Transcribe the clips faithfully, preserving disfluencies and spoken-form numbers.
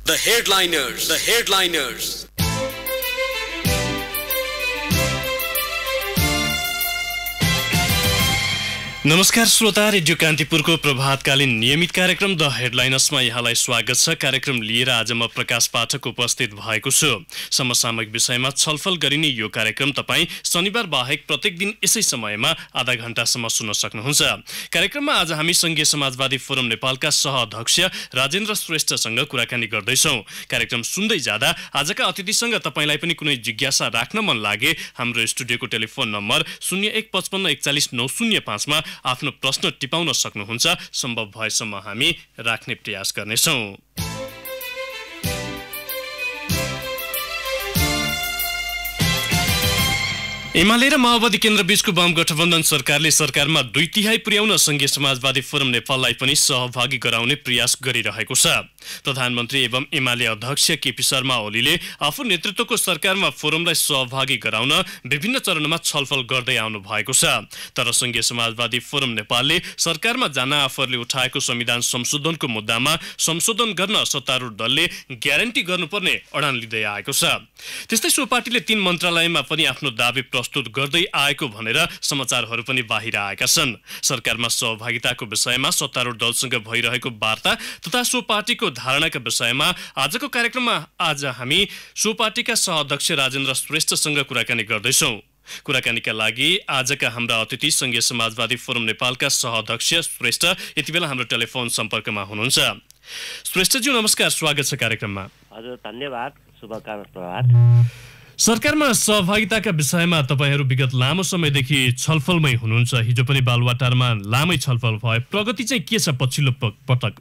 The headliners, the headliners. नमस्कार श्रोता, radio कान्तिपुरको प्रभातकालीन नियमित कार्यक्रम द हेडलाइनर्समा यहाँलाई स्वागत छ। कार्यक्रम लिएर आज म प्रकाश पाठक उपस्थित भएको छु। समसामयिक विषयमा छलफल गरिने यो कार्यक्रम तपाईँ शनिबार बाहेक प्रत्येक दिन यसै समयमा आधा घण्टासम्म सुन्न सक्नुहुन्छ। कार्यक्रममा आज हामी संघीय समाजवादी फोरम नेपालका सहअध्यक्ष राजेन्द्र श्रेष्ठसँग कुराकानी गर्दैछौँ। कार्यक्रम सुन्दै जाँदा आजका अतिथिसँग तपाईँलाई पनि कुनै जिज्ञासा राख्न मन लागे हाम्रो स्टुडियोको टेलिफोन नम्बर शून्य एक पचपन्न एकचालिस नौ शून्य पाँचमा आफ्नो प्रश्न टिपाउन सक्नुहुन्छ। सम्भव भएसम्म हामी राख्ने प्रयास गर्नेछौँ। एमाले र माओवादी केन्द्रबीचको वाम गठबन्धन सरकारले सरकारमा दुई तिहाई पुर्याउन संघीय समाजवादी फोरम नेपाललाई पनि सहभागी गराउने प्रयास गरिरहेको छ। प्रधानमन्त्री एवं एमाले अध्यक्ष केपी शर्मा ओलीले आफू नेतृत्वको सरकारमा फोरमलाई सहभागी गराउन विभिन्न चरणमा छलफल गर्दै आउनु भएको छ। तर संघीय समाजवादी फोरम नेपालले सरकारमा जान आफूहरूले उठाएको संविधान संशोधनको मुद्दामा संशोधन गर्न सत्तारूढ दलले ग्यारेन्टी गर्नुपर्ने अडान लिँदै आएको छ। त्यस्तै सो पार्टीले तीन मन्त्रालयमा पनि आफ्नो दाबी प्रस्तुत गर्दै आएको भनेर समाचारहरू पनि बाहिर आएका छन्। सरकारमा सहभागिताको विषयमा सत्तारूढ दलसँग भइरहेको वार्ता तथा सो पार्टीको धारणाका विषयमा आजको कार्यक्रममा आज हामी सो पार्टीका सहअध्यक्ष राजेन्द्र श्रेष्ठसँग कुराकानी गर्दैछौँ। कुराकानीका लागि आजका हाम्रा अतिथि संघीय समाजवादी फोरम नेपालका सहअध्यक्ष श्रेष्ठ यति बेला हाम्रो टेलिफोन सम्पर्कमा हुनुहुन्छ। श्रेष्ठज्यू नमस्कार, स्वागत छ कार्यक्रममा। हजुर धन्यवाद, शुभकामना प्रभात। सरकारमा सहभागिताका विषयमा तपाईहरू विगत लामो समयदेखि छलफलमै हुनुहुन्छ। हिजो पनि बालुवाटारमा लामै छलफल भयो। प्रगति चाहिँ के छ पछिल्लो पटक?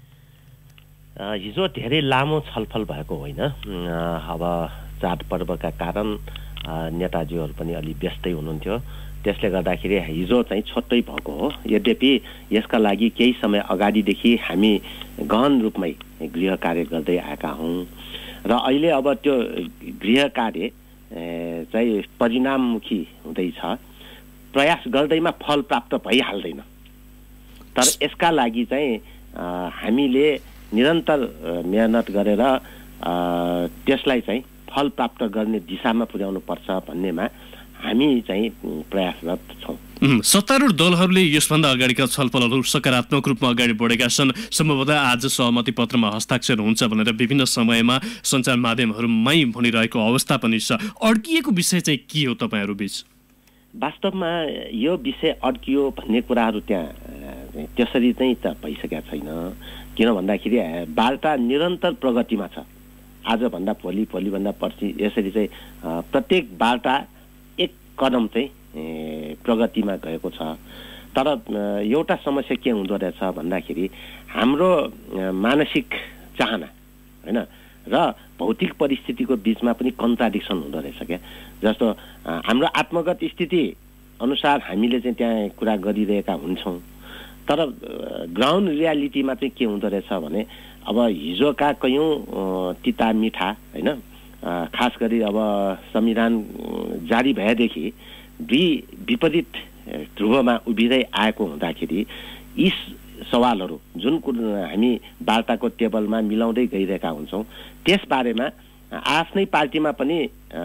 हिजो धेरै लामो छलफल भएको होइन। अब चाडपर्वका कारण नेताजीहरू पनि अलि व्यस्तै हुनुहुन्थ्यो, त्यसले गर्दाखेरि हिजो चाहिँ छोटै भएको हो। यद्यपि यसका लागि केही समय अगाडिदेखि हामी गहन रूपमै गृह कार्य गर्दै आएका हौँ र अहिले अब त्यो गृह कार्य चाहिँ परिणाममुखी हुँदैछ। प्रयास गर्दैमा फल प्राप्त भइहाल्दैन, तर यसका लागि चाहिँ हामीले निरन्तर मेहनत गरेर त्यसलाई चाहिँ फल प्राप्त गर्ने दिशामा पुर्याउनु पर्छ भन्नेमा हामी चाहिँ प्रयासरत छौँ। सत्तारूढ दलहरूले यसभन्दा अगाडिका छलफलहरू सकारात्मक रूपमा अगाडि बढेका छन्। सम्भवतः आज सहमति पत्रमा हस्ताक्षर हुन्छ भनेर विभिन्न समयमा सञ्चार माध्यमहरूमै भनिरहेको अवस्था पनि छ। अड्किएको विषय चाहिँ के हो तपाईँहरू बीच? वास्तवमा यो विषय अड्कियो भन्ने कुराहरू त्यहाँ त्यसरी चाहिँ त भइसकेका छैन। किन भन्दाखेरि वार्ता निरन्तर प्रगतिमा छ। आजभन्दा भोलि, भोलिभन्दा पर्सि यसरी चाहिँ प्रत्येक वार्ता एक कदम चाहिँ प्रगतिमा गएको छ। तर एउटा समस्या के हुँदो रहेछ भन्दाखेरि हाम्रो मानसिक चाहना होइन र भौतिक परिस्थितिको बिचमा पनि कन्ट्राडिक्सन हुँदो रहेछ क्या। जस्तो हाम्रो आत्मगत स्थिति अनुसार हामीले चाहिँ त्यहाँ कुरा गरिरहेका हुन्छौँ, तर ग्राउन्ड रियालिटीमा चाहिँ के हुँदो रहेछ भने अब हिजोका कयौँ तिता मिठा होइन, खास गरी अब संविधान जारी भएदेखि दुई विपरीत ध्रुवमा उभिँदै आएको हुँदाखेरि यी सवालहरू जुन हामी वार्ताको टेबलमा मिलाउँदै गइरहेका हुन्छौँ त्यसबारेमा आफ्नै पार्टीमा पनि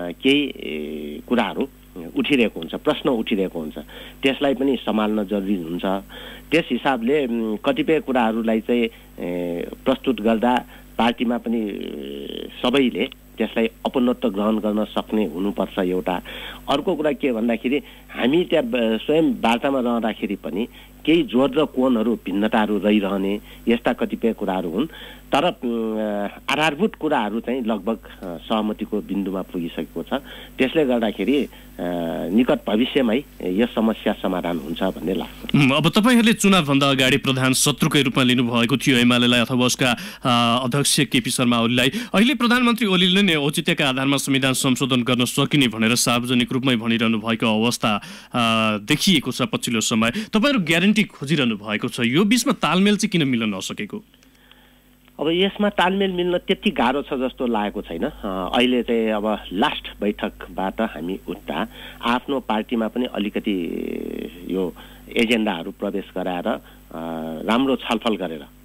केही कुराहरू उठिरहेको हुन्छ, प्रश्न उठिरहेको हुन्छ। त्यसलाई पनि सम्हाल्न जरुरी हुन्छ। त्यस हिसाबले कतिपय कुराहरूलाई चाहिँ प्रस्तुत गर्दा पार्टीमा पनि सबैले त्यसलाई अपनत्व ग्रहण गर्न सक्ने हुनुपर्छ एउटा। अर्को कुरा के भन्दाखेरि हामी त्यहाँ स्वयं वार्तामा रहँदाखेरि पनि केही जोड र कोणहरू भिन्नताहरू रहिरहने यस्ता कतिपय कुराहरू हुन्। तर आधारभूत कुराहरू चाहिँ लगभग सहमतिको बिन्दुमा पुगिसकेको छ। त्यसले गर्दाखेरि निकट भविष्यमै यस समस्या समाधान हुन्छ भन्ने लाग्छ। अब तपाईँहरूले चुनावभन्दा अगाडि प्रधान शत्रुकै रूपमा लिनुभएको थियो एमालेलाई अथवा उसका अध्यक्ष केपी शर्मा ओलीलाई। अहिले प्रधानमन्त्री ओलीले नै औचित्यका आधारमा संविधान संशोधन गर्न सकिने भनेर सार्वजनिक रूपमै भनिरहनु भएको अवस्था देखिएको छ पछिल्लो समय। तपाईँहरू ग्यारेन्टी खोजिरहनु भएको छ, यो बिचमा तालमेल चाहिँ किन मिल्न नसकेको? अब यसमा तालमेल मिल्न त्यति गाह्रो छ जस्तो लागेको छैन। अहिले चाहिँ अब लास्ट बैठकबाट हामी उठ्दा आफ्नो पार्टीमा पनि अलिकति यो एजेन्डाहरू प्रवेश गराएर राम्रो छलफल गरेर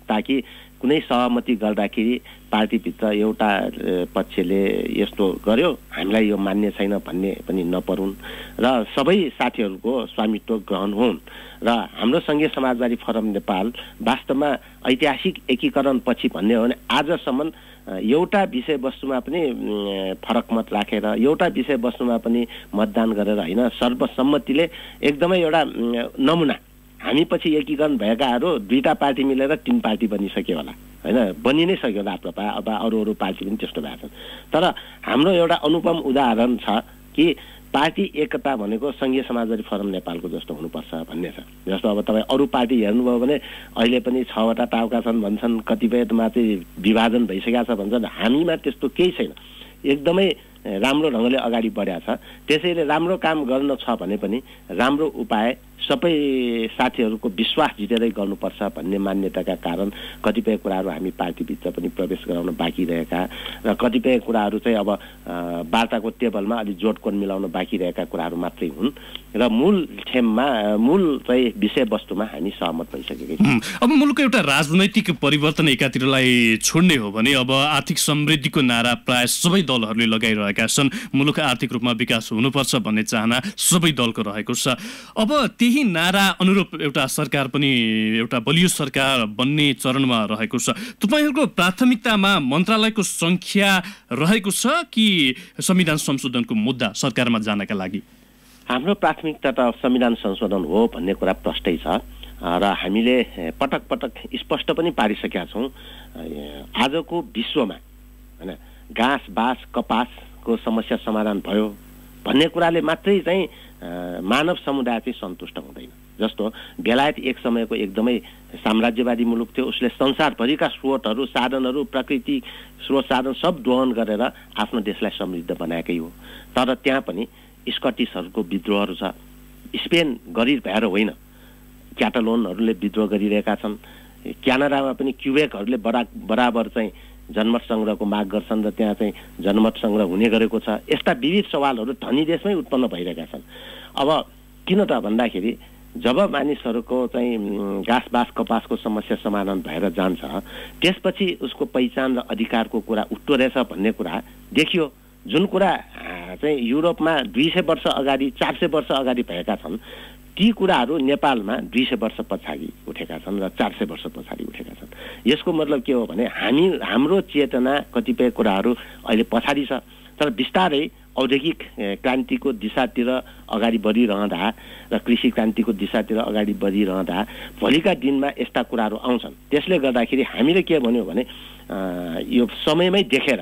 ताकि कुनै सहमति गर्दाखेरि पार्टीभित्र एउटा पक्षले यस्तो गर्यो हामीलाई यो मान्य छैन भन्ने पनि नपरुन् र सबै साथीहरूको स्वामित्व ग्रहण हुन् र हाम्रो सङ्घीय समाजवादी फोरम नेपाल वास्तवमा ऐतिहासिक एकीकरण पछि भन्ने हो भने आजसम्म एउटा विषयवस्तुमा पनि फरक मत राखेर एउटा विषयवस्तुमा पनि मतदान गरेर होइन सर्वसम्मतिले एकदमै एउटा नमुना हामी पछि एकीकरण भएकाहरू दुईटा पार्टी मिलेर तीन पार्टी बनिसक्यो होला होइन बनि नै सक्यो राप्रपा अब अरू अरू पार्टी पनि त्यस्तो भएको छन् तर हाम्रो एउटा अनुपम उदाहरण छ कि पार्टी एकता भनेको सङ्घीय समाजवादी फोरम नेपालको जस्तो हुनुपर्छ भन्ने छ जस्तो अब तपाईँ अरू पार्टी हेर्नुभयो भने अहिले पनि छवटा टाउका छन् भन्छन् कतिपयमा चाहिँ विभाजन भइसकेको छ भन्छन् हामीमा त्यस्तो केही छैन एकदमै राम्रो ढङ्गले अगाडि बढेको छ त्यसैले राम्रो काम गर्न छ भने पनि राम्रो उपाय सबै साथीहरूको विश्वास जितेरै गर्नुपर्छ भन्ने मान्यताका कारण कतिपय कुराहरू हामी पार्टीभित्र पनि प्रवेश गराउन बाँकी रहेका र कतिपय कुराहरू चाहिँ अब वार्ताको टेबलमा अलि जोडकोड मिलाउन बाँकी रहेका कुराहरू मात्रै हुन् र मूल थेममा मूल चाहिँ विषयवस्तुमा हामी सहमत भइसकेकै छौँ। अब मुलुकको एउटा राजनैतिक परिवर्तन एकातिरलाई छोड्ने हो भने अब आर्थिक समृद्धिको नारा प्राय सबै दलहरूले लगाइरहेका छन्। मुलुक आर्थिक रूपमा विकास हुनुपर्छ भन्ने चाहना सबै दलको रहेको छ। अब त्यही नारा अनुरूप एउटा सरकार पनि एउटा बलियो सरकार बन्ने चरणमा रहेको छ। तपाईहरूको प्राथमिकतामा मन्त्रालयको संख्या रहेको छ कि संविधान संशोधनको मुद्दा सरकारमा जानका लागि? हाम्रो प्राथमिकता त संविधान संशोधन हो भन्ने कुरा प्रष्टै छ र हामीले पटक पटक स्पष्ट पनि पारिसकेका छौँ। आजको विश्वमा हैन घाँस बाँस कपासको समस्या समाधान भयो भन्ने कुराले मात्रै चाहिँ मानव समुदाय चाहिँ सन्तुष्ट हुँदैन। जस्तो बेलायत एक समयको एकदमै साम्राज्यवादी मुलुक थियो, उसले संसारभरिका स्रोतहरू साधनहरू प्राकृतिक स्रोत साधन सब दोहन गरेर आफ्नो देशलाई समृद्ध बनाएकै हो। तर त्यहाँ पनि स्कटिसहरूको विद्रोहहरू छ। स्पेन गरिब भएर होइन, क्याटालोनहरूले विद्रोह गरिरहेका छन्। क्यानाडामा पनि क्युबेकहरूले बरा बराबर चाहिँ जनमत सङ्ग्रहको माग गर्छन् र त्यहाँ चाहिँ जनमत सङ्ग्रह हुने गरेको छ। यस्ता विविध सवालहरू धनी देशमै उत्पन्न भइरहेका छन्। अब किन त भन्दाखेरि जब मानिसहरूको चाहिँ घाँस बाँस कपासको समस्या समाधान भएर जान्छ त्यसपछि उसको पहिचान र अधिकारको कुरा उठ्दो रहेछ भन्ने कुरा देखियो। जुन कुरा चाहिँ युरोपमा दुई सय वर्ष अगाडि चार सय वर्ष अगाडि भएका छन् ती कुराहरू नेपालमा दुई सय वर्ष पछाडि उठेका छन् र चार सय वर्ष पछाडि उठेका छन्। यसको मतलब के हो भने हामी हाम्रो चेतना कतिपय कुराहरू अहिले पछाडि छ। तर बिस्तारै औद्योगिक क्रान्तिको दिशातिर अगाडि बढिरहँदा र कृषि क्रान्तिको दिशातिर अगाडि बढिरहँदा भोलिका दिनमा यस्ता कुराहरू आउँछन्। त्यसले गर्दाखेरि हामीले के भन्यो भने यो समयमै देखेर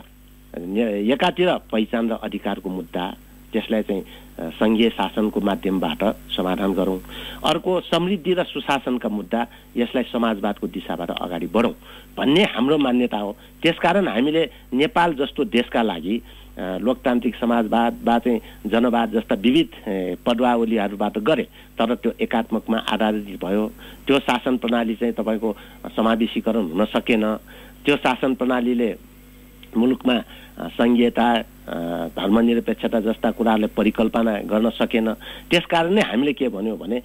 एकातिर पहिचान र अधिकारको मुद्दा त्यसलाई चाहिँ सङ्घीय शासनको माध्यमबाट समाधान गरौँ, अर्को समृद्धि र सुशासनका मुद्दा यसलाई समाजवादको दिशाबाट अगाडि बढौँ भन्ने हाम्रो मान्यता हो। त्यसकारण हामीले नेपाल जस्तो देशका लागि लोकतान्त्रिक समाजवाद वा चाहिँ जनवाद जस्ता विविध पदवावलीहरूबाट गरे तर त्यो एकात्मकमा आधारित भयो। त्यो शासन प्रणाली चाहिँ तपाईँको समावेशीकरण हुन सकेन। त्यो शासन प्रणालीले मुलुकमा सङ्घीयता धर्मनिरपेक्षता जस्ता कुराहरूले परिकल्पना गर्न सकेन। त्यसकारण नै हामीले के भन्यो भने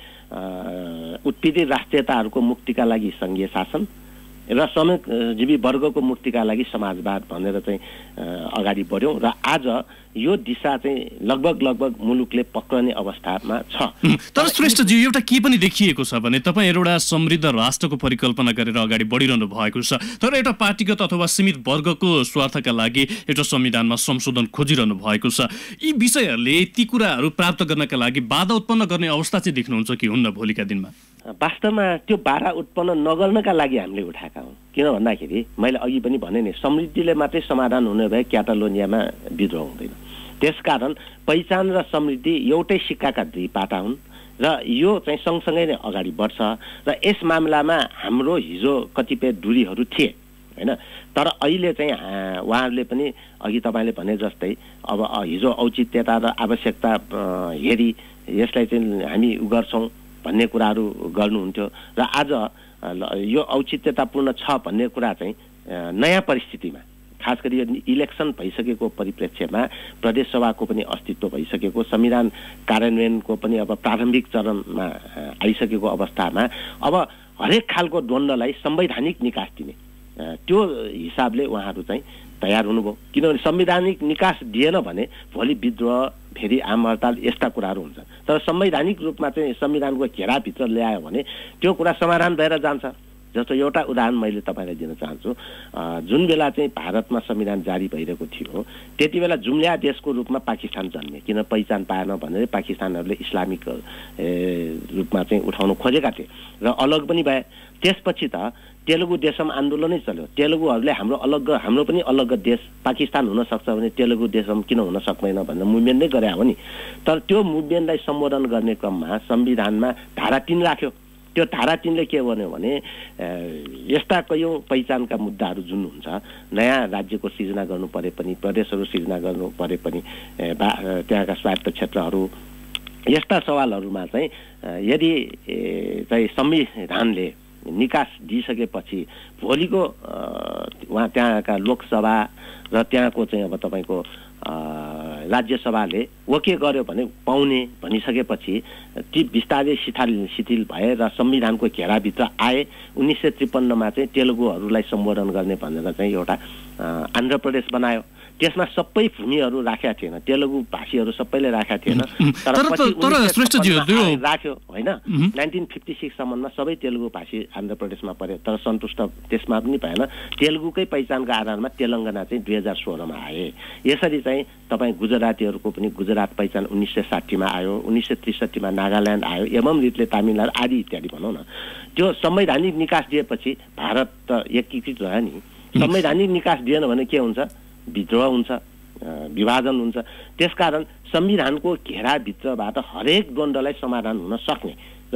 उत्पीडित राष्ट्रियताहरूको मुक्तिका लागि सङ्घीय शासन र श्रमजीवी वर्गको मुक्तिका लागि समाजवाद भनेर चाहिँ अगाडि बढ्यौँ र आज यो दिशा चाहिँ लगभग लगभग मुलुकले पक्रने अवस्थामा छ। तर श्रेष्ठजी एउटा के पनि देखिएको छ भने तपाईहरु एउटा समृद्ध राष्ट्रको परिकल्पना गरेर अगाडि बढिरहनु भएको छ, तर एउटा पार्टीगत अथवा सीमित वर्गको स्वार्थका लागि एउटा संविधानमा संशोधन खोजिरहनु भएको छ। यी विषयहरूले ती कुराहरू प्राप्त गर्नका लागि बाधा उत्पन्न गर्ने अवस्था चाहिँ देख्नुहुन्छ कि हुन्न भोलिका दिनमा? वास्तवमा त्यो बाधा उत्पन्न नगर्नका लागि हामीले उठाएका हौँ। किन भन्दाखेरि मैले अघि पनि भने नि समृद्धिले मात्रै समाधान हुने भए क्याटालोनियामा विद्रोह हुँदैन। त्यसकारण पहिचान र समृद्धि एउटै सिक्काका दुई पाटा हुन् र यो चाहिँ सँगसँगै नै अगाडि बढ्छ र यस मामलामा हाम्रो हिजो कतिपय दूरीहरू थिए हैन, तर अहिले चाहिँ उहाँहरूले पनि अघि तपाईँले भने जस्तै अब हिजो औचित्यता र आवश्यकता हेरी यसलाई चाहिँ हामी उ गर्छौँ भन्ने कुराहरू गर्नुहुन्थ्यो र आज यो औचित्यतापूर्ण छ भन्ने कुरा चाहिँ नयाँ परिस्थितिमा खास गरी इलेक्सन भइसकेको परिप्रेक्ष्यमा प्रदेश सभाको पनि अस्तित्व भइसकेको संविधान कार्यान्वयनको पनि अब प्रारम्भिक चरणमा आइसकेको अवस्थामा अब हरेक खालको द्वन्द्वलाई संवैधानिक निकास दिने त्यो हिसाबले उहाँहरू चाहिँ तयार हुनुभयो। किनभने संवैधानिक निकास दिएन भने भोलि विद्रोह फेरि आम हडताल यस्ता कुराहरू हुन्छन्। तर संवैधानिक रूपमा चाहिँ संविधानको घेराभित्र ल्यायो भने त्यो कुरा समाधान भएर जान्छ। जस्तो एउटा उदाहरण मैले तपाईँलाई दिन चाहन्छु। जुन बेला चाहिँ भारतमा संविधान जारी भइरहेको थियो त्यति बेला जुम्ल्या देशको रूपमा पाकिस्तान जन्मे, किन पहिचान पाएन भनेर पाकिस्तानहरूले इस्लामिक रूपमा चाहिँ उठाउन खोजेका थिए र अलग पनि भए। त्यसपछि त तेलुगु देशम आन्दोलनै चल्यो। तेलुगुहरूले हाम्रो अलग हाम्रो पनि अलग देश पाकिस्तान हुन सक्छ भने तेलुगु देशम किन हुन सक्दैन भनेर मुभमेन्ट नै गरे हो नि। तर त्यो मुभमेन्टलाई सम्बोधन गर्ने क्रममा संविधानमा धारा तीन राख्यो। त्यो धारा तीनले के भन्यो भने यस्ता कयौँ पहिचानका मुद्दाहरू जुन हुन्छ, नयाँ राज्यको सिर्जना गर्नु परे पनि, प्रदेशहरू सिर्जना गर्नु परे पनि, त्यहाँका स्वायत्त क्षेत्रहरू, यस्ता सवालहरूमा चाहिँ यदि चाहिँ संविधानले निकास दिइसकेपछि भोलिको उहाँ त्यहाँका लोकसभा र त्यहाँको चाहिँ अब तपाईँको राज्यसभाले ओके गर्यो भने पाउने भनिसकेपछि ती बिस्तारै शिथिल शिथिल भए र संविधानको घेराभित्र आए। उन्नाइस सय त्रिपन्नमा चाहिँ तेलुगुहरूलाई सम्बोधन गर्ने भनेर चाहिँ एउटा आन्ध्र प्रदेश बनायो। त्यसमा सबै भूमिहरू राखेका थिएन, तेलुगु भाषीहरू सबैले राखेका थिएन। तर राख्यो होइन। नाइन्टिन फिफ्टी सिक्स सम्ममा सबै तेलुगु भाषी आन्ध्र प्रदेशमा परे, तर सन्तुष्ट त्यसमा पनि भएन। तेलुगुकै पहिचानका आधारमा तेलङ्गाना चाहिँ दुई हजार सोह्रमा आए। यसरी चाहिँ तपाईँ गुजरातीहरूको पनि गुजरात पहिचान उन्नाइस सय साठीमा आयो, उन्नाइस सय त्रिसठीमा नागाल्यान्ड आयो, एवं रीतले तामिलनाडु आदि इत्यादि भनौँ न। त्यो संवैधानिक निकास दिएपछि भारत त एकीकृत रह्यो नि। संवैधानिक निकास दिएन भने के हुन्छ? विद्रोह हुन्छ, विभाजन हुन्छ। त्यसकारण संविधानको घेराभित्रबाट हरेक द्वन्द्वलाई समाधान हुन सक्ने र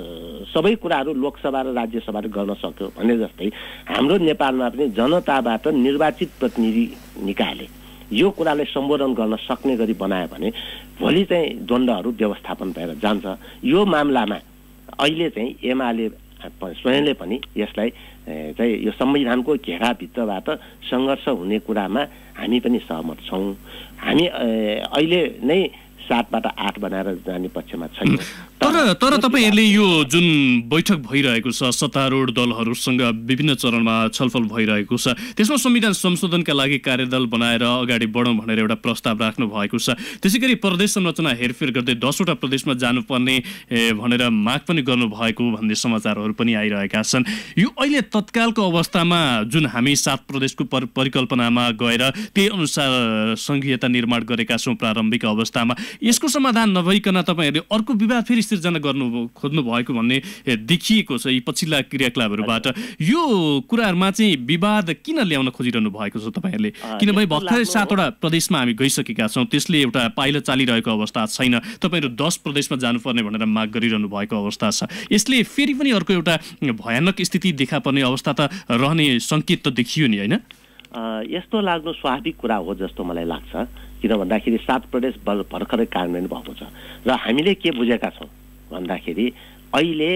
सबै कुराहरू लोकसभा र राज्यसभाले गर्न सक्यो भने जस्तै हाम्रो नेपालमा पनि जनताबाट निर्वाचित प्रतिनिधि निकायले यो कुरालाई सम्बोधन गर्न सक्ने गरी बनायो भने भोलि चाहिँ द्वन्द्वहरू व्यवस्थापन भएर जान्छ। यो मामलामा अहिले चाहिँ एमाले स्वयंले पनि यसलाई चाहिँ यो संविधानको घेराभित्रबाट सङ्घर्ष हुने कुरामा हामी पनि सहमत छौँ। हामी अहिले नै सातबाट आठ बनाएर जाने पक्षमा छैन। तर तर तपाईँहरूले यो जुन बैठक भइरहेको छ, सत्तारूढ दलहरूसँग विभिन्न चरणमा छलफल भइरहेको छ, त्यसमा संविधान संशोधनका लागि कार्यदल बनाएर अगाडि बढौँ भनेर एउटा प्रस्ताव राख्नु भएको छ। त्यसै गरी प्रदेश संरचना हेरफेर गर्दै दसवटा प्रदेशमा जानुपर्ने भनेर माग पनि गर्नुभएको भन्ने समाचारहरू पनि आइरहेका छन्। यो अहिले तत्कालको अवस्थामा जुन हामी सात प्रदेशको परिकल्पनामा गएर त्यही अनुसार सङ्घीयता निर्माण गरेका छौँ प्रारम्भिक अवस्थामा, यसको समाधान नभइकन तपाईँहरूले अर्को विवाद फेरि सिर्जना गर्नु खोज्नु भएको भन्ने देखिएको छ यी पछिल्ला क्रियाकलापहरूबाट। यो कुराहरूमा चाहिँ विवाद किन ल्याउन खोजिरहनु भएको छ तपाईँहरूले? किनभने भर्खरै सातवटा प्रदेशमा हामी गइसकेका छौँ, त्यसले एउटा पाइलो चालिरहेको अवस्था छैन। तपाईँहरू दस प्रदेशमा जानुपर्ने भनेर माग गरिरहनु भएको अवस्था छ। यसले फेरि पनि अर्को एउटा भयानक स्थिति देखा पर्ने अवस्था त रहने सङ्केत त देखियो नि, होइन? यस्तो लाग्नु स्वाभाविक कुरा हो जस्तो मलाई लाग्छ। किन भन्दाखेरि सात प्रदेश भर्खरै कार्यान्वयन भएको छ र हामीले के बुझेका छौँ भन्दाखेरि अहिले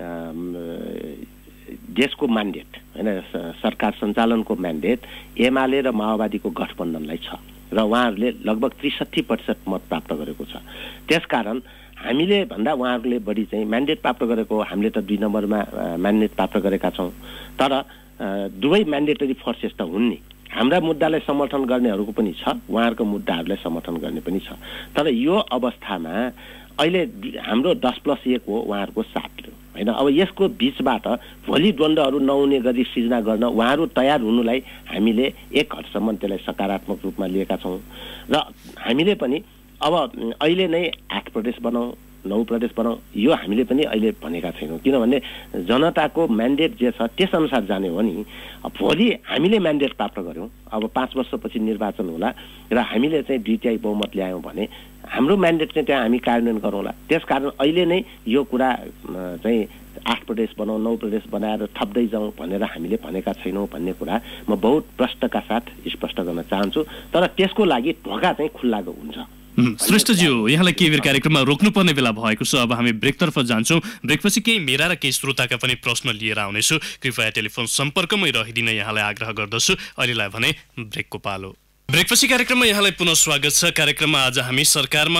देशको म्यान्डेट होइन, सरकार सञ्चालनको म्यान्डेट एमाले र माओवादीको गठबन्धनलाई छ र उहाँहरूले लगभग त्रिसठी प्रतिशत मत प्राप्त गरेको छ। त्यसकारण हामीले भन्दा उहाँहरूले बढी चाहिँ म्यान्डेट प्राप्त गरेको, हामीले त दुई नम्बरमा म्यान्डेट प्राप्त गरेका छौँ। तर दुवै म्यान्डेटरी फोर्सेस त हुन् नि। हाम्रा मुद्दालाई समर्थन गर्नेहरूको पनि छ, उहाँहरूको मुद्दाहरूलाई समर्थन गर्ने पनि छ। तर यो अवस्थामा अहिले हाम्रो दस प्लस एक हो, उहाँहरूको सात हो होइन। अब यसको बिचबाट भोलि द्वन्द्वहरू नहुने गरी सिर्जना गर्न उहाँहरू तयार हुनुलाई हामीले एक हदसम्म त्यसलाई सकारात्मक रूपमा लिएका छौँ र हामीले पनि अब अहिले नै आठ प्रदेश बनाऊ, नौ प्रदेश बनाऊ, यो हामीले पनि अहिले भनेका छैनौँ। किनभने जनताको म्यान्डेट जे छ त्यसअनुसार जाने हो नि। भोलि हामीले म्यान्डेट प्राप्त गऱ्यौँ, अब पाँच वर्षपछि निर्वाचन होला र हामीले चाहिँ दुई तिहाई बहुमत ल्यायौँ भने हाम्रो म्यान्डेट चाहिँ त्यहाँ हामी कार्यान्वयन गरौँला। त्यसकारण अहिले नै यो कुरा चाहिँ आठ प्रदेश बनाऊ, नौ प्रदेश बनाएर थप्दै जाउँ भनेर हामीले भनेका छैनौँ भन्ने कुरा म बहुत प्रष्टका साथ स्पष्ट गर्न चाहन्छु। तर त्यसको लागि ढोका चाहिँ खुल्ला हुन्छ। श्रेष्ठज्यू, यहाँलाई केही बेर कार्यक्रममा रोक्नुपर्ने बेला भएको छ। अब हामी ब्रेकतर्फ जान्छौँ। ब्रेकपछि केही मेरा र केही श्रोताका पनि प्रश्न लिएर आउनेछु। कृपया टेलिफोन सम्पर्कमै रहिदिन यहाँलाई आग्रह गर्दछु। अहिलेलाई भने ब्रेकको पालो। ब्रेकपछि कार्यक्रममा यहाँलाई पुनः स्वागत छ। कार्यक्रममा आज हामी सरकारमा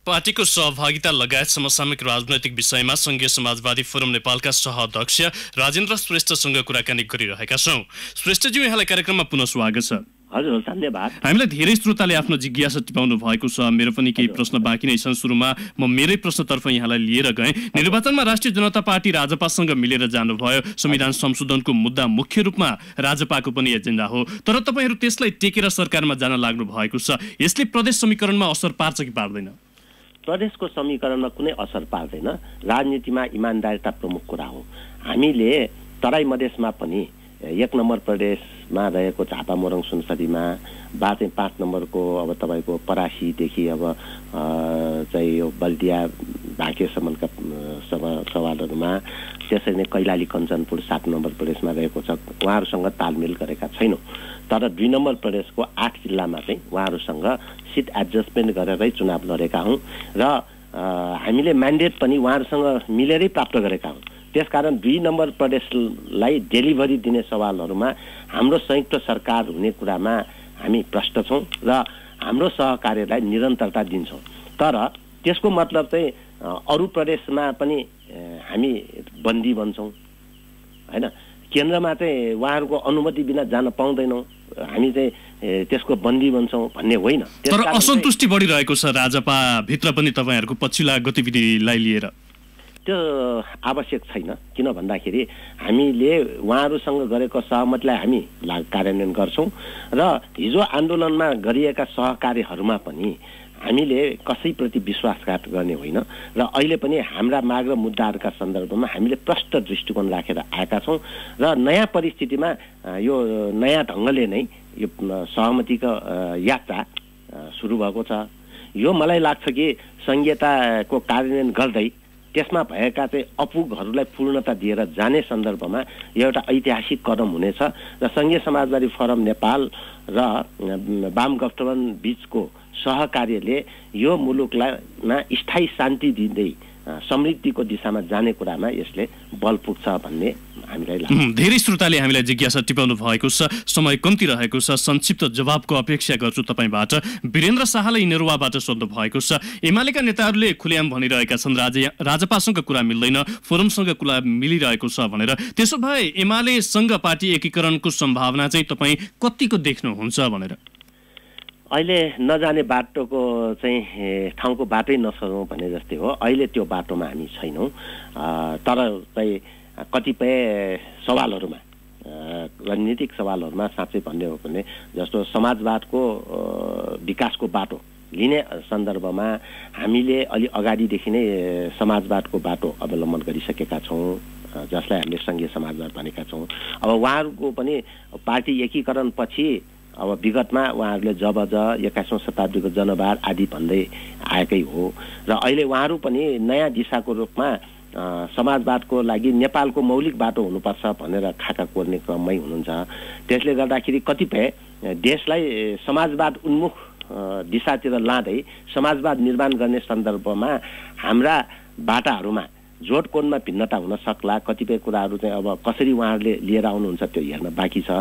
पार्टीको सहभागिता लगायत समसामयिक राजनैतिक विषयमा संघीय समाजवादी फोरम नेपालका सहअध्यक्ष राजेन्द्र श्रेष्ठसँग कुराकानी गरिरहेका छौं। श्रेष्ठज्यू, यहाँलाई कार्यक्रममा पुनः स्वागत छ। हजुर, धन्यवाद। हामीलाई धेरै श्रोताले आफ्नो जिज्ञासा टिपाउनु भएको छ। मेरो पनि केही प्रश्न बाँकी नै छन्। सुरुमा म मेरै प्रश्नतर्फ यहाँलाई लिएर गएँ। निर्वाचनमा राष्ट्रिय जनता पार्टी राजपासँग मिलेर जानुभयो। संविधान संशोधनको मुद्दा मुख्य रूपमा राजपाको पनि एजेन्डा हो, तर तपाईहरू त्यसलाई टेकेर सरकारमा जान लाग्नु भएको छ। यसले प्रदेश समीकरणमा असर पार्छ कि पार्दैन? प्रदेशको समीकरणमा कुनै असर पार्दैन। राजनीतिमा इमानदारिता प्रमुख कुरा हो। हामीले तराई मधेसमा पनि एक नम्बर प्रदेशमा रहेको झापामोरङ सुनसरीमा बा चाहिँ पाँच नम्बरको अब तपाईँको परासीदेखि अब चाहिँ यो बल्दिया भाकेसम्मका सवालहरूमा, त्यसरी नै कैलाली कञ्चनपुर सात नम्बर प्रदेशमा रहेको छ। उहाँहरूसँग तालमेल गरेका छैनौँ, तर दुई नम्बर प्रदेशको आठ जिल्लामा चाहिँ उहाँहरूसँग सिट एडजस्टमेन्ट गरेरै चुनाव लडेका हौँ र हामीले म्यान्डेट पनि उहाँहरूसँग मिलेरै प्राप्त गरेका हौँ। त्यसकारण दुई नम्बर प्रदेशलाई डेलिभरी दिने सवालहरूमा हाम्रो संयुक्त सरकार हुने कुरामा हामी प्रष्ट छौँ र हाम्रो सहकार्यलाई निरन्तरता दिन्छौँ। तर त्यसको मतलब चाहिँ अरू प्रदेशमा पनि हामी बन्दी बन्छौँ हैन। केन्द्रमा चाहिँ उहाँहरूको अनुमति बिना जान पाउँदैनौँ, हामी चाहिँ त्यसको बन्दी बन्छौँ भन्ने होइन। तर असन्तुष्टि बढिरहेको छ राजपा भित्र पनि तपाईँहरूको पछिल्ला गतिविधिलाई लिएर। त्यो आवश्यक छैन, किन भन्दाखेरि हामीले उहाँहरूसँग गरेको सहमतिलाई हामी कार्यान्वयन गर्छौँ र हिजो आन्दोलनमा गरिएका सहकार्यहरूमा पनि हामीले कसैप्रति विश्वासघात गर्ने होइन र अहिले पनि हाम्रा माग र मुद्दाहरूका सन्दर्भमा हामीले प्रष्ट दृष्टिकोण राखेर आएका छौँ र नयाँ परिस्थितिमा यो नयाँ ढङ्गले नै यो सहमतिको यात्रा सुरु भएको छ। यो मलाई लाग्छ कि संहिताको कार्यान्वयन गर्दै त्यसमा भएका चाहिँ अपुगहरूलाई पूर्णता दिएर जाने सन्दर्भमा यो एउटा ऐतिहासिक कदम हुनेछ र संघीय समाजवादी फोरम नेपाल र वाम गठबन्धन बीचको सहकार्यले यो मुलुकलाई स्थायी शान्ति दिँदै समृद्धिको दिशामा जाने कुरामा यसले बल पुग्छ भन्ने हामीलाई लाग्छ। धेरै श्रोताले हामीलाई जिज्ञासा टिपाउनु भएको छ। समय कम्ती रहेको छ, संक्षिप्त जवाबको अपेक्षा गर्छु तपाईँबाट। वीरेन्द्र शाहले नेरुवाबाट सोध्नु भएको छ। एमालेका नेताहरूले खुलेआम भनिरहेका छन् राजा राजपासँग कुरा मिल्दैन, फोरमसँग कुरा मिलिरहेको छ भनेर। त्यसो भए एमालेसँग पार्टी एकीकरणको सम्भावना चाहिँ तपाईँ कतिको देख्नुहुन्छ भनेर? अहिले नजाने बाटोको चाहिँ ठाउँको बाटै नसरौँ भने जस्तै हो। अहिले त्यो बाटोमा हामी छैनौँ, तर चाहिँ कतिपय सवालहरूमा, रणनीतिक सवालहरूमा साँच्चै भन्ने हो भने जस्तो समाजवादको विकासको बाटो लिने सन्दर्भमा हामीले अलि अगाडिदेखि नै समाजवादको बाटो अवलम्बन गरिसकेका छौँ, जसलाई हामीले सङ्घीय समाजवाद भनेका छौँ। अब उहाँहरूको पनि पार्टी एकीकरण पछि अब विगतमा उहाँहरूले जबज एक्काइसौँ शताब्दीको जनवाद आदि भन्दै आएकै हो र अहिले उहाँहरू पनि नयाँ दिशाको रूपमा समाजवादको लागि नेपालको मौलिक बाटो हुनुपर्छ भनेर खाका कोर्ने क्रममै हुनुहुन्छ। त्यसले गर्दाखेरि कतिपय देशलाई समाजवाद उन्मुख दिशातिर लाँदै समाजवाद निर्माण गर्ने सन्दर्भमा हाम्रा बाटाहरूमा जोडकोणमा भिन्नता हुन सक्ला। कतिपय कुराहरू चाहिँ अब कसरी उहाँहरूले लिएर आउनुहुन्छ त्यो हेर्न बाँकी छ।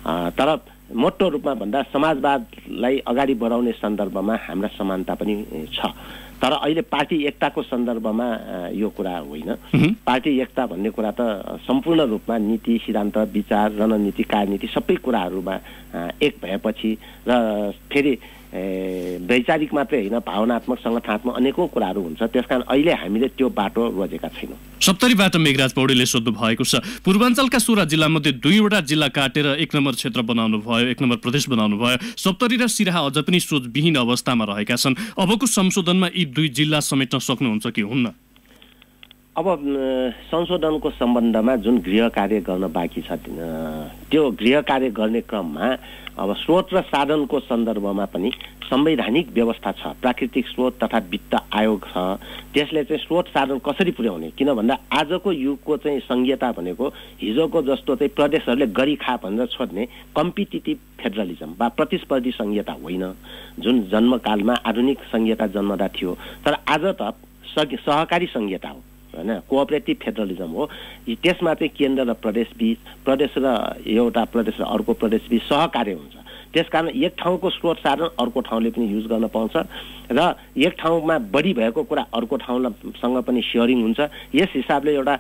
तर मोटो रूपमा भन्दा समाजवादलाई अगाडि बढाउने सन्दर्भमा हाम्रा समानता पनि छ। तर अहिले पार्टी एकताको सन्दर्भमा यो कुरा होइन। पार्टी एकता भन्ने कुरा त सम्पूर्ण रूपमा नीति, सिद्धान्त, विचार, रणनीति, कार्यनीति सबै कुराहरूमा एक भएपछि र फेरि वैचारिक मात्रै होइन, भावनात्मक, सङ्गठनात्मक अनेकौँ कुराहरू हुन्छ। त्यसकारण अहिले हामीले त्यो बाटो रोजेका छैनौँ। सप्तरीबाट मेघराज पौडेलले सोध्नु भएको छ। पूर्वाञ्चलका सोह्र जिल्लामध्ये दुईवटा जिल्ला काटेर एक नम्बर क्षेत्र बनाउनु भयो, एक नम्बर प्रदेश बनाउनु भयो। सप्तरी र सिराहा अझ पनि सोचविहीन अवस्थामा रहेका छन्। अबको संशोधनमा यी दुई जिल्ला समेट्न सक्नुहुन्छ कि हुन्न? अब संशोधनको सम्बन्धमा जुन गृह कार्य गर्न बाँकी छ त्यो गृह कार्य गर्ने क्रममा अब स्रोत र साधनको सन्दर्भमा पनि संवैधानिक व्यवस्था छ। प्राकृतिक स्रोत तथा वित्त आयोग छ। त्यसले चाहिँ स्रोत साधन कसरी पुर्याउने, किन भन्दा आजको युगको चाहिँ संहिता भनेको हिजोको जस्तो चाहिँ प्रदेशहरूले गरी खा भनेर छोड्ने कम्पिटिटिभ फेडरलिजम वा प्रतिस्पर्धी संहिता होइन, जुन जन्मकालमा आधुनिक संहिता जन्मदा थियो। तर आज त सहकारी संहिता हो हैन, कोअपरेटिभ फेडरलिजम हो। त्यसमा चाहिँ केन्द्र र प्रदेश बीच, प्रदेश र एउटा प्रदेश र अर्को प्रदेश बीच सहकार्य हुन्छ। त्यसकारण एक ठाउँको स्रोत साधन अर्को ठाउँले पनि युज गर्न पाउँछ र एक ठाउँमा बढी भएको कुरा अर्को ठाउँसँग पनि सेयरिङ हुन्छ। यस हिसाबले एउटा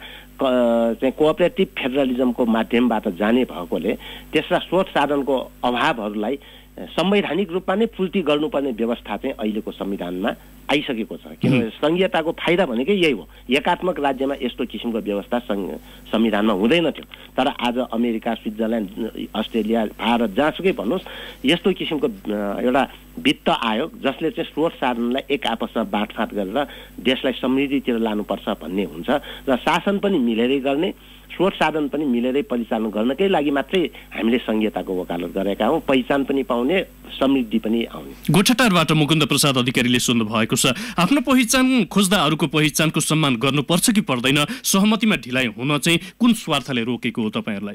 चाहिँ कोअपरेटिभ फेडरलिजमको माध्यमबाट जाने भएकोले त्यसका स्रोत साधनको अभावहरूलाई संवैधानिक रूपमा नै पूर्ति गर्नुपर्ने व्यवस्था चाहिँ अहिलेको संविधानमा आइसकेको छ। किनभने संघीयताको फाइदा भनेकै यही हो। एकात्मक राज्यमा यस्तो किसिमको व्यवस्था संविधानमा हुँदैन थियो, तर आज अमेरिका, स्विट्जरल्यान्ड, अस्ट्रेलिया, भारत जहाँसुकै भन्नुहोस् यस्तो किसिमको एउटा वित्त आयोग जसले चाहिँ स्रोत साधनलाई एक आपसमा बाँडफाँड गरेर देशलाई समृद्धितिर लानुपर्छ भन्ने हुन्छ र शासन पनि मिलेरै गर्ने, स्रोत साधन पनि मिलेरै परिचालन गर्नकै लागि मात्रै हामीले संघीयताको वकालत गरेका हौँ। पहिचान पनि पाउने, समृद्धि पनि आउने। गोठाटारबाट मुकुन्द प्रसाद अधिकारीले सोध्नु भएको छ, आफ्नो पहिचान खोज्दा अरूको पहिचानको सम्मान गर्नुपर्छ कि पर्दैन? सहमतिमा ढिलाइ हुन चाहिँ कुन स्वार्थले रोकेको हो तपाईँहरूलाई?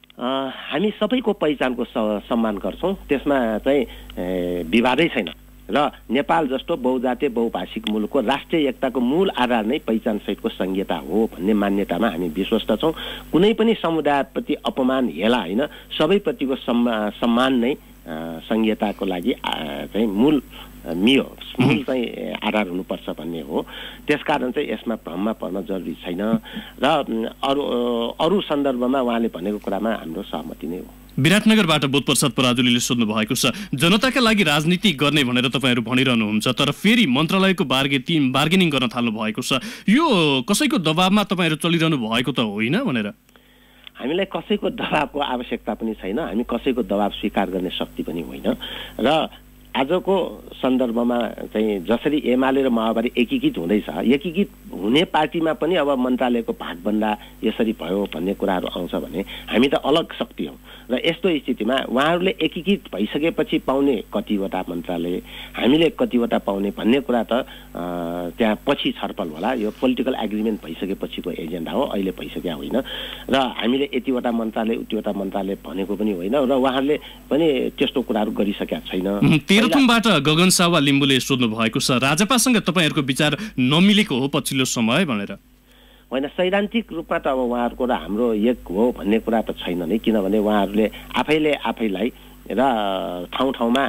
हामी सबैको पहिचानको सम्मान गर्छौँ, त्यसमा चाहिँ विवादै छैन र नेपाल जस्तो बहुजातीय बहुभाषिक मुलुकको राष्ट्रिय एकताको मूल आधार नै पहिचान सहितको संघीयता हो भन्ने मान्यतामा हामी विश्वस्त छौँ। कुनै पनि समुदायप्रति अपमान हेला होइन, सबैप्रतिको सम्मान नै संघीयताको लागि चाहिँ मूल मियो मूल चाहिँ आधार हुनुपर्छ भन्ने हो। त्यसकारण चाहिँ यसमा भ्रममा पर्न जरुरी छैन र अरू अरू सन्दर्भमा उहाँले भनेको कुरामा हाम्रो सहमति नै हो। विराटनगरबाट बोधप्रसाद पराजुलीले सोध्नु भएको छ, जनताका लागि राजनीति गर्ने भनेर तपाईँहरू भनिरहनुहुन्छ, तर फेरि मन्त्रालयको बार्गेनिङ बार्गेनिङ गर्न थाल्नु भएको छ। यो कसैको दबावमा तपाईँहरू चलिरहनु भएको त होइन भनेर? हामीलाई कसैको दबावको आवश्यकता पनि छैन, हामी कसैको दबाव स्वीकार गर्ने शक्ति पनि होइन र आजको सन्दर्भमा चाहिँ जसरी एमाले र माओवादी एकीकृत हुँदैछ, एकीकृत हुने पार्टीमा पनि अब मन्त्रालयको भागभन्दा यसरी भयो भन्ने कुराहरू आउँछ भने हामी त अलग शक्ति हौँ र यस्तो स्थितिमा उहाँहरूले एकीकृत भइसकेपछि पाउने कतिवटा मन्त्रालय, हामीले कतिवटा पाउने भन्ने कुरा त त्यहाँ पछि छलफल होला। यो पोलिटिकल एग्रिमेन्ट भइसकेपछिको एजेन्डा हो, अहिले भइसकेका होइन र हामीले यतिवटा मन्त्रालय उतिवटा मन्त्रालय भनेको पनि होइन र उहाँहरूले पनि त्यस्तो कुराहरू गरिसकेका छैन। तेह्रथुमबाट गगन सावा लिम्बुले सोध्नु भएको छ, राजपासँग तपाईँहरूको विचार नमिलेको हो पछिल्लो समय भनेर? होइन, सैद्धान्तिक रूपमा त अब उहाँहरूको र हाम्रो एक हो भन्ने कुरा त छैन नै, किनभने उहाँहरूले आफैले आफैलाई र ठाउँ ठाउँमा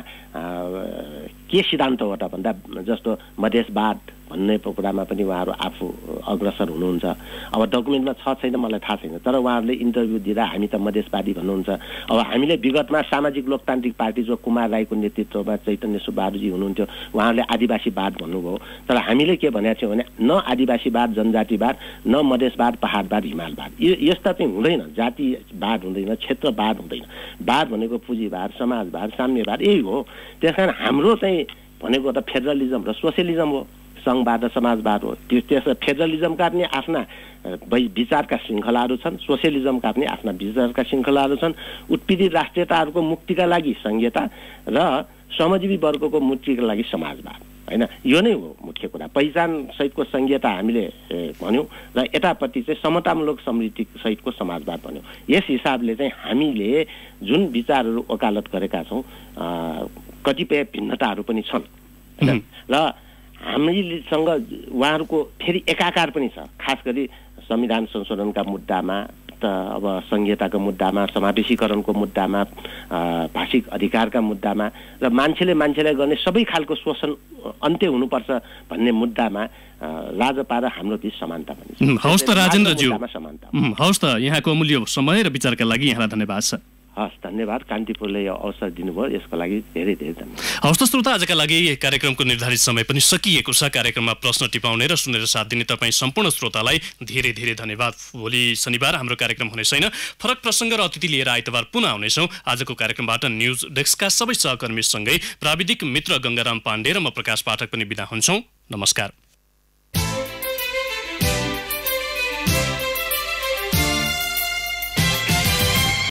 के सिद्धान्त हो त भन्दा जस्तो मधेसवाद भन्ने कुरामा पनि उहाँहरू आफू अग्रसर हुनुहुन्छ। अब डकुमेन्टमा छ छैन मलाई थाहा छैन, तर उहाँहरूले इन्टरभ्यू दिँदा हामी त मधेसवादी भन्नुहुन्छ। अब हामीले विगतमा सामाजिक लोकतान्त्रिक पार्टी जो कुमार राईको नेतृत्वमा चैतन्य सुब्बारुजी हुनुहुन्थ्यो, उहाँहरूले आदिवासीवाद भन्नुभयो, तर हामीले के भनेको थियौँ भने न आदिवासीवाद, जनजातिवाद, न मधेसवाद, पहाडवाद, हिमालवाद, यो यस्ता चाहिँ हुँदैन। जातिवाद हुँदैन, क्षेत्रवाद हुँदैन। वाद भनेको पुँजीवाद, समाजवाद, साम्यवाद यही हो। त्यस कारण हाम्रो चाहिँ भनेको त फेडरलिजम र सोसियलिजम हो, सङ्घवाद र समाजवाद हो। त्यो त्यस फेडरलिजमका पनि आफ्ना विचारका श्रृङ्खलाहरू छन्, सोसियलिजमका पनि आफ्ना विचारका श्रृङ्खलाहरू छन्। उत्पीडित राष्ट्रियताहरूको मुक्तिका लागि संघीयता र श्रमजीवी वर्गको मुक्तिका लागि समाजवाद, होइन? यो नै हो मुख्य कुरा। पहिचान सहितको संघीयता हामीले भन्यौँ र यतापट्टि चाहिँ समतामूलक समृद्धि सहितको समाजवाद भन्यौँ। यस हिसाबले चाहिँ हामीले जुन विचारहरू वकालत गरेका छौँ, कतिपय भिन्नताहरू पनि छन्, होइन? र हामीसँग उहाँहरूको फेरि एकाकार पनि छ, खास गरी संविधान संशोधनका मुद्दामा, त अब संघीयताको मुद्दामा, समावेशीकरणको मुद्दामा, भाषिक अधिकारका मुद्दामा र मान्छेले मान्छेलाई गर्ने सबै खालको शोषण अन्त्य हुनुपर्छ भन्ने मुद्दामा राजपा र हाम्रो बीच समानता पनि छ। हवस् त राजेन्द्रज्यू, हवस् त, यहाँको अमूल्य समय र विचारका लागि यहाँलाई धन्यवाद छ। हस्, धन्यवाद। कान्तिपुरले यो अवसर दिनुभयो, यसको लागि धेरै धेरै धन्यवाद। हवस् त श्रोता, आजका लागि कार्यक्रमको निर्धारित समय पनि सकिएको छ। कार्यक्रममा प्रश्न टिपाउने र सुनेर साथ दिने तपाईँ सम्पूर्ण श्रोतालाई धेरै धेरै धन्यवाद। भोलि शनिबार हाम्रो कार्यक्रम हुने छैन, फरक प्रसङ्ग र अतिथि लिएर आइतबार पुनः आउनेछौँ। आजको कार्यक्रमबाट न्युज डेस्कका सबै सहकर्मीसँगै प्राविधिक मित्र गङ्गाराम पाण्डे र म प्रकाश पाठक पनि बिदा हुन्छौँ। नमस्कार।